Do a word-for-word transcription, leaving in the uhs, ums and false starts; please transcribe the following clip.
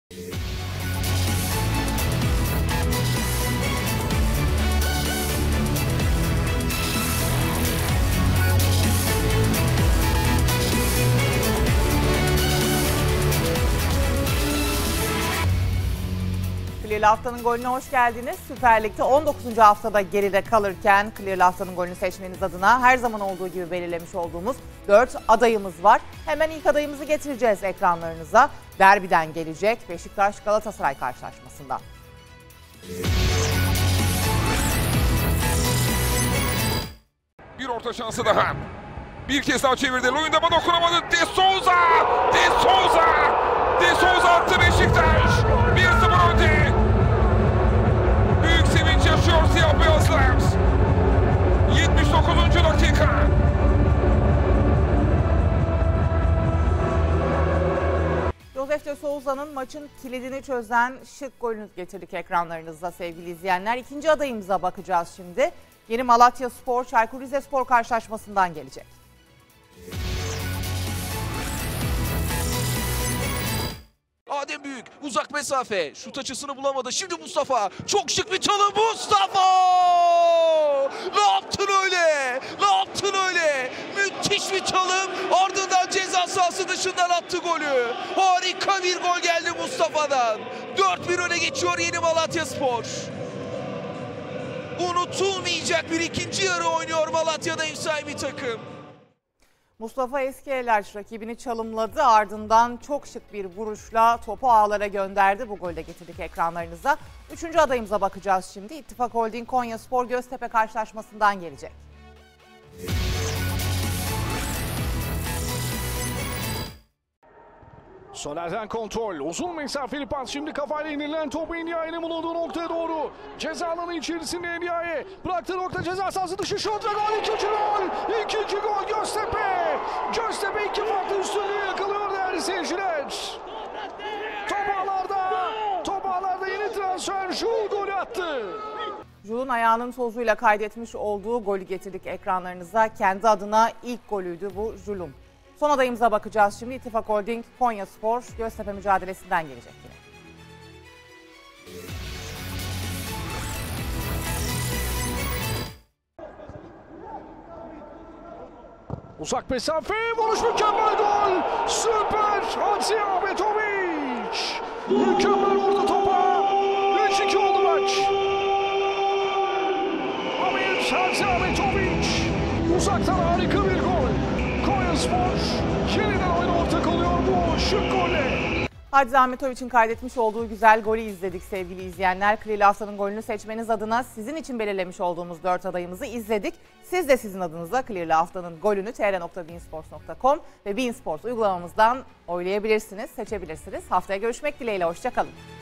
Clear'lı haftanın golüne hoş geldiniz. Süper Lig'de on dokuzuncu haftada geride kalırken Clear'lı haftanın golünü seçmeniz adına her zaman olduğu gibi belirlemiş olduğumuz dört adayımız var. Hemen ilk adayımızı getireceğiz ekranlarınıza. Derbiden gelecek Beşiktaş Galatasaray karşılaşmasından. Bir orta şansı daha. Bir kez daha çevirdi. Luyendam'a dokunamadı. De Souza! De Souza! De Souza attı Beşiktaş. bir sıfır önde. Büyük sevinç yaşıyor siyah beyazlar. yetmiş dokuzuncu dakika. Josef de Souza'nın maçın kilidini çözen şık golünü getirdik ekranlarınızda sevgili izleyenler. İkinci adayımıza bakacağız şimdi. Yeni Malatya Spor, Çaykur Rizespor karşılaşmasından gelecek. Adem Büyük uzak mesafe şut açısını bulamadı. Şimdi Mustafa çok şık bir çalım. Mustafa! Ne yaptın öyle? Ne yaptın öyle? Müthiş bir çalım. Ardından ceza sahası dışından attı golü. Harika bir gol geldi Mustafa'dan. dört bir öne geçiyor Yeni Malatyaspor. Unutulmayacak bir ikinci yarı oynuyor Malatya'da ev sahibi takım. Mustafa Eskieler rakibini çalımladı, ardından çok şık bir vuruşla topu ağlara gönderdi. Bu golü de getirdik ekranlarınıza. Üçüncü adayımıza bakacağız şimdi. İttifak Holding Konyaspor Göztepe karşılaşmasından gelecek. Soner'den kontrol. Uzun mesafeli pas. Şimdi kafayla indirilen topu Ndiaye'nin bulunduğu noktaya doğru. Ceza alanı içerisinde Ndiaye. Bıraktığı nokta ceza sahası dışı şut ve gol. İkinci gol. İkinci gol Göztepe. Göztepe iki farklı üstünlüğü yakalıyor değerli seyirciler. Top ağlarda. Top ağlarda yeni transfer. Jul golü attı. Jul'un ayağının tozuyla kaydetmiş olduğu golü getirdik ekranlarınıza. Kendi adına ilk golüydü bu Jul'un. Son adayımıza bakacağız şimdi. İttifak Holding Konyaspor Göztepe mücadelesinden gelecek yine. Uzak mesafe. Vuruş mükemmel gol. Süper. Hadzi Ahmetovic. Mükemmel vurdu topa. üç iki oldu maç. Amir Hadzi Ahmetovic. Uzaktan harika bir gol. Konyaspor yeniden oyuna ortak oluyor bu şık golle. Hadzi Ahmetovic'in kaydetmiş olduğu güzel golü izledik sevgili izleyenler. Clear'lı haftanın golünü seçmeniz adına sizin için belirlemiş olduğumuz dört adayımızı izledik. Siz de sizin adınıza Clear'lı haftanın golünü t r nokta bein sports nokta com ve bein Sports uygulamamızdan oylayabilirsiniz, seçebilirsiniz. Haftaya görüşmek dileğiyle, hoşça kalın.